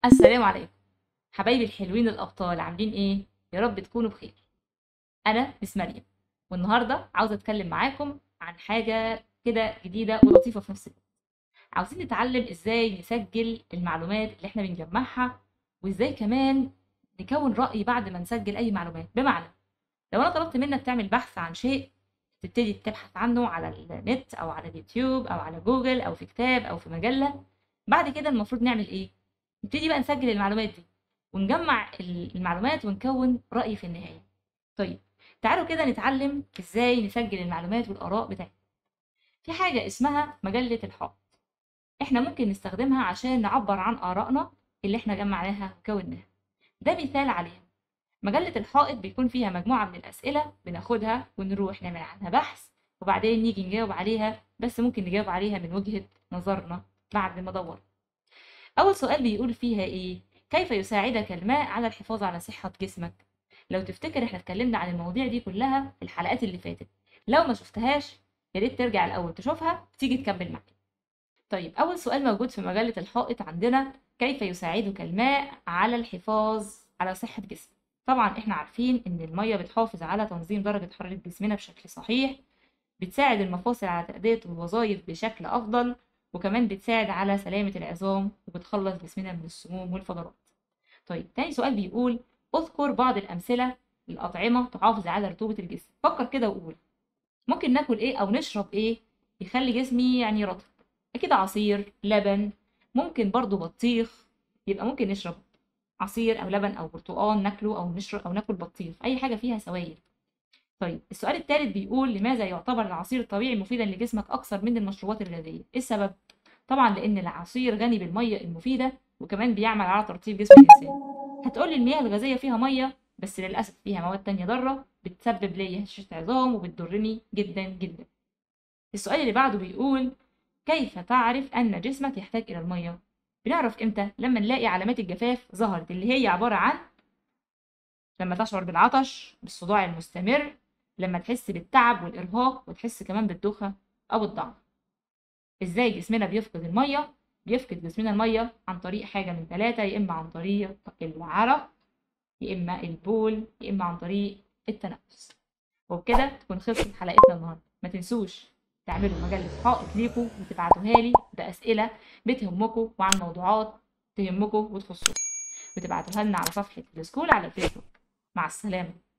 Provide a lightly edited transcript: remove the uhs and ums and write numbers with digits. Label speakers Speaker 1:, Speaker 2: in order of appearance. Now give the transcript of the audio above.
Speaker 1: السلام عليكم حبايبي الحلوين الأبطال، عاملين إيه؟ يا رب تكونوا بخير. أنا مس مريم، والنهاردة عاوزة أتكلم معاكم عن حاجة كده جديدة ولطيفة في نفس الوقت. عاوزين نتعلم إزاي نسجل المعلومات اللي إحنا بنجمعها، وإزاي كمان نكون رأي بعد ما نسجل أي معلومات. بمعنى لو أنا طلبت منك تعمل بحث عن شيء، تبتدي تبحث عنه على النت أو على اليوتيوب أو على جوجل أو في كتاب أو في مجلة. بعد كده المفروض نعمل إيه؟ نبتدي بقى نسجل المعلومات دي ونجمع المعلومات ونكون رأي في النهاية. طيب، تعالوا كده نتعلم ازاي نسجل المعلومات والآراء بتاعتنا. في حاجة اسمها مجلة الحائط، احنا ممكن نستخدمها عشان نعبر عن آرائنا اللي احنا جمعناها وكوناها. ده مثال عليها. مجلة الحائط بيكون فيها مجموعة من الأسئلة بناخدها ونروح نعمل عنها بحث، وبعدين نيجي نجاوب عليها، بس ممكن نجاوب عليها من وجهة نظرنا بعد ما دورنا. أول سؤال بيقول فيها إيه؟ كيف يساعدك الماء على الحفاظ على صحة جسمك؟ لو تفتكر احنا اتكلمنا عن المواضيع دي كلها في الحلقات اللي فاتت. لو ما شفتهاش يا ريت ترجع الأول تشوفها تيجي تكمل معايا. طيب، أول سؤال موجود في مجلة الحائط عندنا: كيف يساعدك الماء على الحفاظ على صحة جسمك؟ طبعا احنا عارفين إن المية بتحافظ على تنظيم درجة حرارة جسمنا بشكل صحيح، بتساعد المفاصل على تأدية الوظائف بشكل أفضل، وكمان بتساعد على سلامة العظام وبتخلص جسمنا من السموم والفضلات. طيب، تاني سؤال بيقول: اذكر بعض الأمثلة للأطعمة تحافظ على رطوبة الجسم. فكر كده وقول ممكن ناكل ايه أو نشرب ايه يخلي جسمي يعني رطب. أكيد عصير، لبن، ممكن برضو بطيخ. يبقى ممكن نشرب عصير أو لبن أو برتقال ناكله، أو نشرب أو ناكل بطيخ، أي حاجة فيها سوائل. طيب، السؤال الثالث بيقول: لماذا يعتبر العصير الطبيعي مفيدا لجسمك أكثر من المشروبات الغازية؟ إيه السبب؟ طبعا لأن العصير غني بالمية المفيدة، وكمان بيعمل على ترطيب جسم الإنسان. هتقولي المياه الغازية فيها مية، بس للأسف فيها مواد تانية ضارة بتسبب لي هشاشة عظام وبتضرني جدا جدا. السؤال اللي بعده بيقول: كيف تعرف أن جسمك يحتاج إلى المية؟ بنعرف إمتى؟ لما نلاقي علامات الجفاف ظهرت، اللي هي عبارة عن لما تشعر بالعطش، بالصداع المستمر، لما تحس بالتعب والإرهاق، وتحس كمان بالدوخة أو الضعف. إزاي جسمنا بيفقد المية؟ بيفقد جسمنا المية عن طريق حاجة من ثلاثة: يا إما عن طريق العرق، يا إما البول، يا إما عن طريق التنفس. وبكده تكون خلصت حلقتنا النهاردة. ما تنسوش تعملوا مجلة حائط ليكوا وتبعتوها لي بأسئلة بتهمكوا وعن موضوعات تهمكوا وتخصكوا، وتبعتوها لنا على صفحة السكول على الفيسبوك. مع السلامة.